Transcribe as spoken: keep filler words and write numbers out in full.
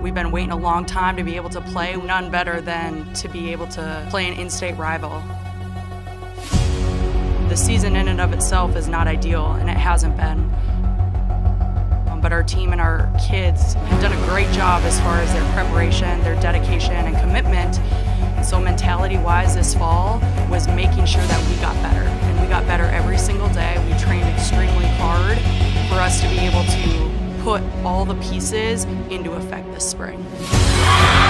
We've been waiting a long time to be able to play. None better than to be able to play an in-state rival. The season in and of itself is not ideal, and it hasn't been. Um, but our team and our kids have done a great job as far as their preparation, their dedication, and commitment. And so mentality-wise this fall was making sure that we got better. And we got better every single day. We trained extremely hard for us to be able to put all the pieces into effect this spring.